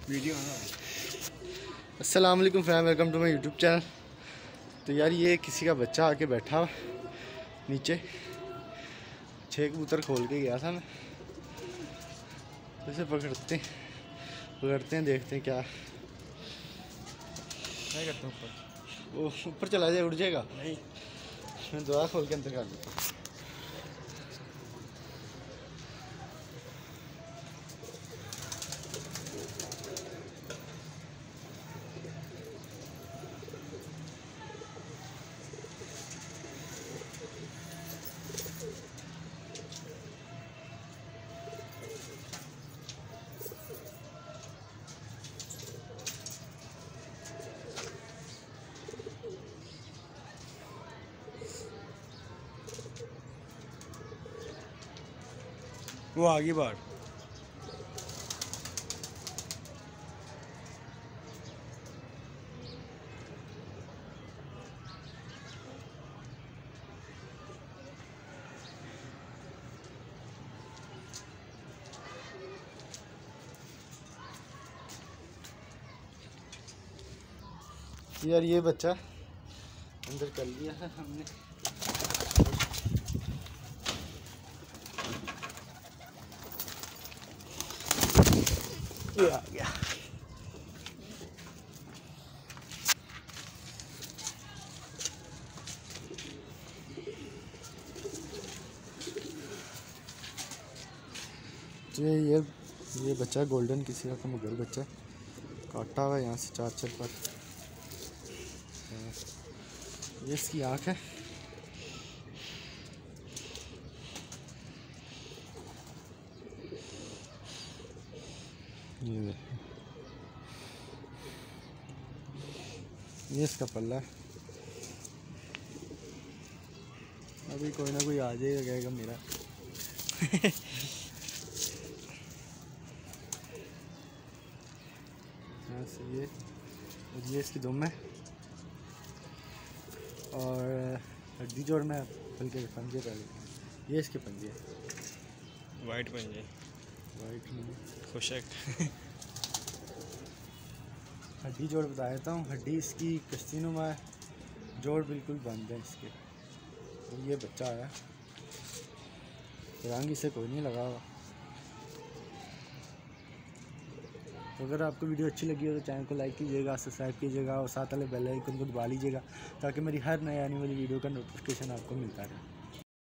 Video अस्सलाम वालेकुम fam, welcome to my YouTube channel. तो यार ये किसी का बच्चा आके बैठा नीचे, 6 कबूतर खोल के गया था मैं। इसे पकड़ते हैं, देखते हैं क्या करता हूँ ऊपर। वो ऊपर चला जाए, उड़ जाएगा। नहीं, मैं दोबारा खोल के अंदर कर देता हूँ। वो आगे बाहर। यार ये बच्चा अंदर कर लिया है हमने। ये आ गया। तो ये बच्चा गोल्डन किसी का मगर बच्चा काटा हुआ है यहाँ से 4 पर। ये इसकी आँख है। ये इसका पल्ला है। अभी कोई ना कोई आ जाएगा, कहेगा मेरा। यहाँ से ये इसकी दुम है और हड्डी जोड़ में बल्कि पंजे पहले। ये इसके पंजे, वाइट पंजे, वाइट नहीं, खुशक। हड्डी जोड़ बता देता हूँ। हड्डी इसकी कश्ती नुमा है, जोड़ बिल्कुल बंद है इसके। और ये बच्चा आया, रंग इसे कोई नहीं लगा हुआ। तो अगर आपको वीडियो अच्छी लगी हो तो चैनल को लाइक कीजिएगा, सब्सक्राइब कीजिएगा और साथ वाले बेल आइकन को दबा लीजिएगा ताकि मेरी हर नई आने वाली वीडियो का नोटिफिकेशन आपको मिलता रहे।